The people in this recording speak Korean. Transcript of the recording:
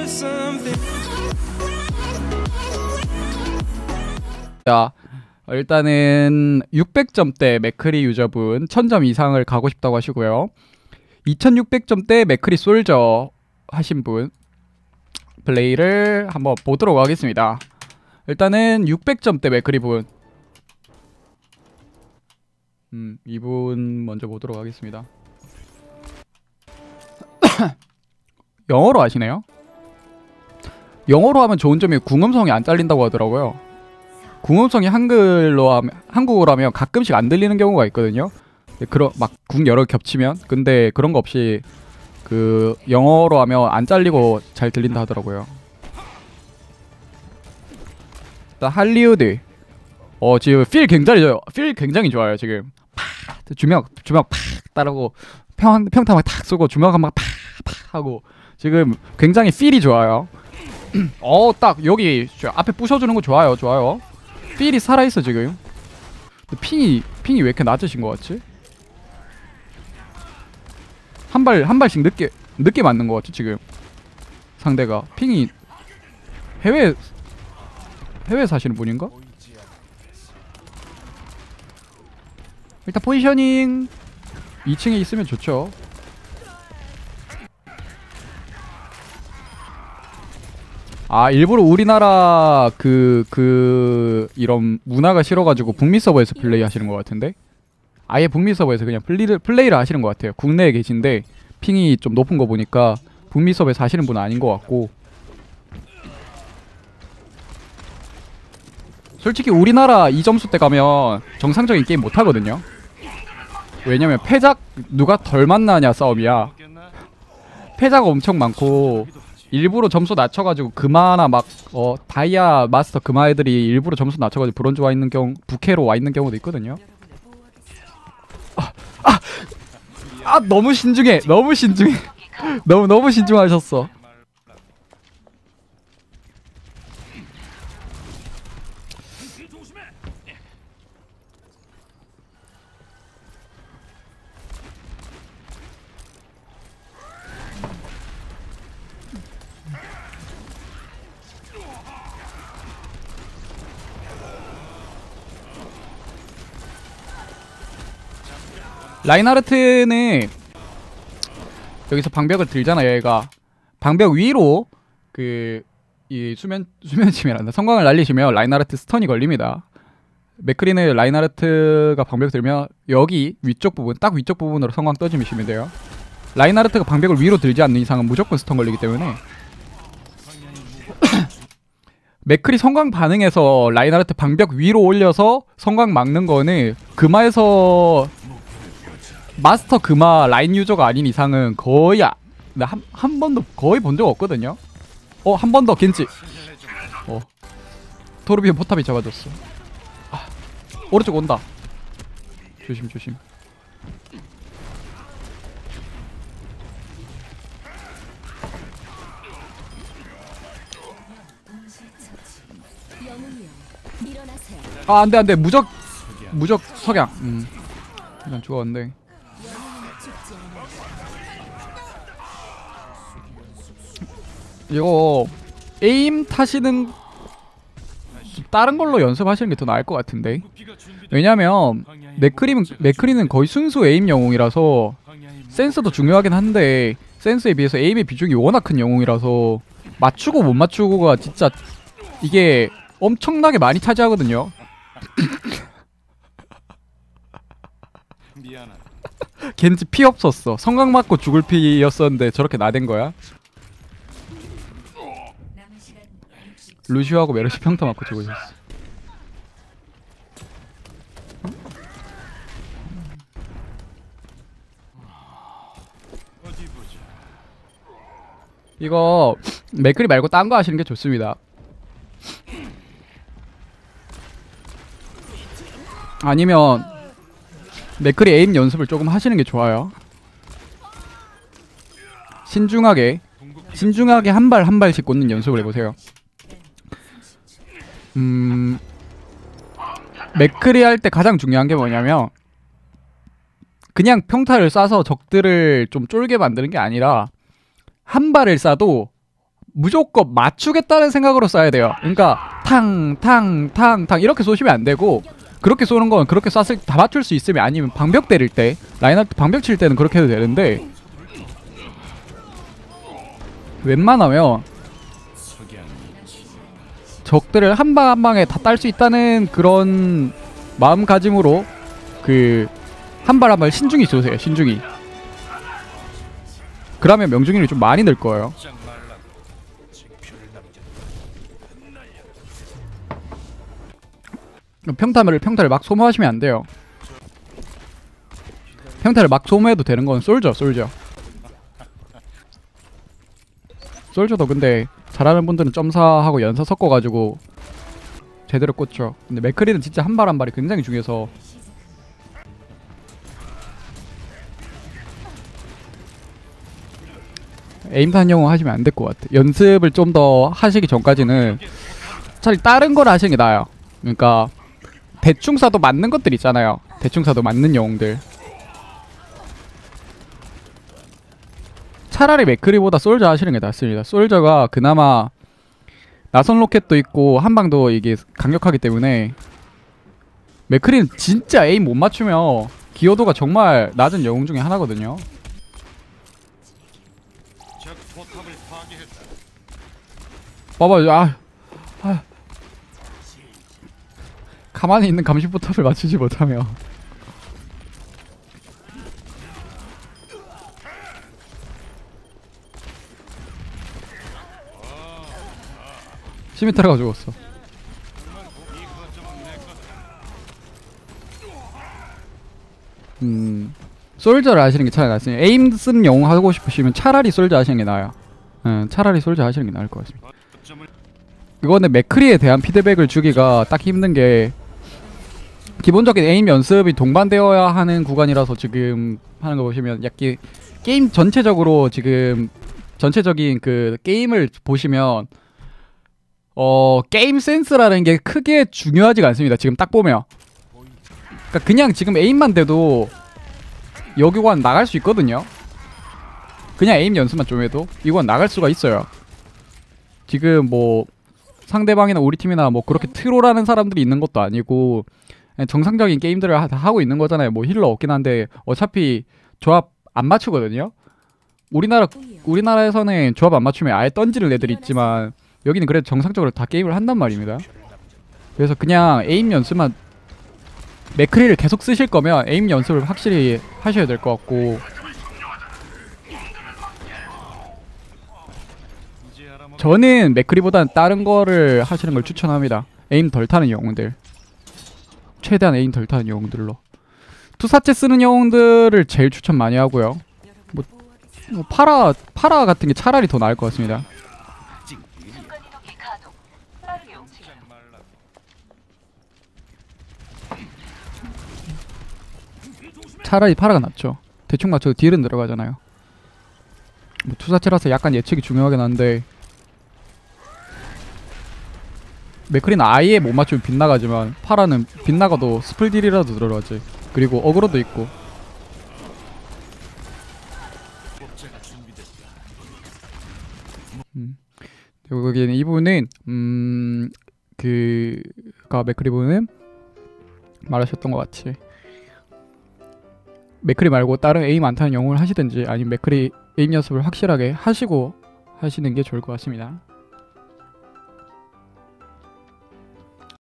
자, 일단은 600점대 맥크리 유저분 1000점 이상을 가고 싶다고 하시고요. 2600점대 맥크리 솔저 하신 분 플레이를 한번 보도록 하겠습니다. 일단은 600점대 맥크리 분 이분 먼저 보도록 하겠습니다. 영어로 하시네요. 영어로 하면 좋은 점이 궁음성이 안 잘린다고 하더라고요. 궁음성이 한국어로 하면 가끔씩 안 들리는 경우가 있거든요. 막 궁 여러 겹치면. 근데 그런 거 없이 그 영어로 하면 안 잘리고 잘 들린다 하더라고요. 일단 할리우드 지금 필 굉장히 좋아요. 지금 주먹 팍 따르고 평타 막 탁 쏘고 주먹 한 방 팍 하고 지금 굉장히 필이 좋아요. 딱 여기 앞에 부셔주는 거 좋아요. 필이 살아있어 지금. 핑이 왜 이렇게 낮으신 것 같지? 한 발씩 늦게 맞는 것 같지 지금. 상대가 핑이 해외 사시는 분인가? 일단 포지셔닝 2층에 있으면 좋죠. 일부러 우리나라 이런 문화가 싫어가지고 북미 서버에서 플레이 하시는 것 같은데? 아예 북미 서버에서 그냥 플레이를 하시는 것 같아요. 국내에 계신데 핑이 좀 높은 거 보니까 북미 서버에서 하시는 분은 아닌 것 같고. 솔직히 우리나라 이 점수 때 가면 정상적인 게임 못 하거든요. 왜냐면 패작 누가 덜 만나냐 싸움이야. 패작 엄청 많고 일부러 점수 낮춰가지고 금화나 막 다이아 마스터 금화 애들이 일부러 점수 낮춰가지고 브론즈 와 있는 부캐로 와 있는 경우도 있거든요. 너무 신중해. 너무 신중하셨어. 라인하르트는 여기서 방벽을 들잖아요. 얘가 방벽 위로 이 수면침이란다. 성광을 날리시면 라인하르트 스턴이 걸립니다. 맥크리는 라인하르트가 방벽 들면 여기 위쪽 부분, 딱 위쪽 부분으로 성광 떠주시면 돼요. 라인하르트가 방벽을 위로 들지 않는 이상은 무조건 스턴 걸리기 때문에 맥크리 성광 반응에서 라인하르트 방벽 위로 올려서 성광 막는 거는 금화에서 마스터 금화 라인 유저가 아닌 이상은 거의 한 번도 거의 본 적 없거든요. 한 번 더 겐지. 토르비온 포탑이 잡아줬어. 오른쪽 온다. 조심. 안돼 무적 석양. 그냥 죽었는데. 이거 에임 타시는 다른 걸로 연습하시는 게 더 나을 것 같은데. 왜냐면 맥크리는 거의 순수 에임 영웅이라서 센스도 중요하긴 한데 센스에 비해서 에임의 비중이 워낙 큰 영웅이라서 맞추고 못 맞추고가 진짜 이게 엄청나게 많이 차지하거든요. 겐지 피 없었어. 성광 맞고 죽을 피였었는데 저렇게 나댄 거야. 루시오하고 메르시 평타 맞고 죽고 있었어. 이거 맥크리 말고 딴 거 하시는 게 좋습니다. 아니면 맥크리 에임 연습을 조금 하시는 게 좋아요. 신중하게 한 발씩 꽂는 연습을 해보세요. 맥크리 할 때 가장 중요한 게 뭐냐면 그냥 평타를 쏴서 적들을 좀 쫄게 만드는 게 아니라 한 발을 쏴도 무조건 맞추겠다는 생각으로 쏴야 돼요. 그러니까 탕 이렇게 쏘시면 안 되고, 그렇게 쏘는 건 그렇게 쐈을 때 다 맞출 수 있으면, 아니면 방벽 때릴 때, 라인하르트 방벽 칠 때는 그렇게 해도 되는데, 웬만하면 적들을 한 방 한 방에 다 딸 수 있다는 그런 마음가짐으로 그 한 발 한 발 신중히 쏘세요. 신중히. 그러면 명중률이 좀 많이 늘 거예요. 평타를 막 소모하시면 안 돼요. 평타를 막 소모해도 되는 건 솔저도 근데 잘하는 분들은 점사하고 연사 섞어가지고 제대로 꽂죠. 근데 맥크리는 진짜 한 발 한 발이 굉장히 중요해서 에임탄 영웅 하시면 안 될 것 같아. 연습을 좀 더 하시기 전까지는 차라리 다른 걸 하시는 게 나아요. 그러니까 대충 쏴도 맞는 것들 있잖아요. 대충 쏴도 맞는 영웅들. 차라리 맥크리보다 솔저 하시는 게 낫습니다. 솔저가 그나마 나선 로켓도 있고 한방도 이게 강력하기 때문에, 맥크리는 진짜 에임 못 맞추면 기여도가 정말 낮은 영웅 중에 하나거든요. 봐봐, 가만히 있는 감시포탑을 맞추지 못하며 시미타라가 죽었어. 솔저를 하시는 게 차라리 낫습니다. 에임 쓰는 영웅 하고 싶으시면 차라리 솔저 하시는 게 나아요. 차라리 솔저 하시는 게 나을 것 같습니다. 이거는 맥크리에 대한 피드백을 주기가 딱 힘든 게, 기본적인 에임 연습이 동반되어야 하는 구간이라서 지금 하는 거 보시면, 약간 게임 전체적으로 지금 전체적인 그 게임을 보시면 게임 센스라는 게 크게 중요하지가 않습니다. 지금 딱 보면. 그러니까 그냥 지금 에임만 돼도 여기 관 나갈 수 있거든요. 그냥 에임 연습만 좀 해도 이건 나갈 수가 있어요. 지금 뭐 상대방이나 우리 팀이나 뭐 그렇게 트롤하는 사람들이 있는 것도 아니고, 정상적인 게임들을 다 하고 있는 거잖아요. 뭐 힐러 없긴 한데 어차피 조합 안 맞추거든요. 우리나라에서는 조합 안 맞추면 아예 던지는 애들이 있지만, 여기는 그래도 정상적으로 다 게임을 한단 말입니다. 그래서 그냥 에임 연습만, 맥크리를 계속 쓰실 거면 에임 연습을 확실히 하셔야 될 것 같고, 저는 맥크리보다는 다른 거를 하시는 걸 추천합니다. 에임 덜 타는 영웅들, 최대한 에임 덜 타는 영웅들로. 투사체 쓰는 영웅들을 제일 추천 많이 하고요. 뭐 파라 같은 게 차라리 더 나을 것 같습니다. 차라리 파라가 낫죠. 대충 맞춰도 딜은 들어가잖아요. 뭐 투사체라서 약간 예측이 중요하긴 한데, 맥크리는 아예 못 맞추면 빗나가지만 파라는 빗나가도 스플딜이라도 들어가지. 그리고 어그로도 있고. 여기는 이 부분은 그가 맥크리 부분은 말하셨던 것 같이, 맥크리 말고 다른 에임 안 타는 영웅을 하시든지, 아니면 맥크리 에임 연습을 확실하게 하시고 하시는 게 좋을 것 같습니다.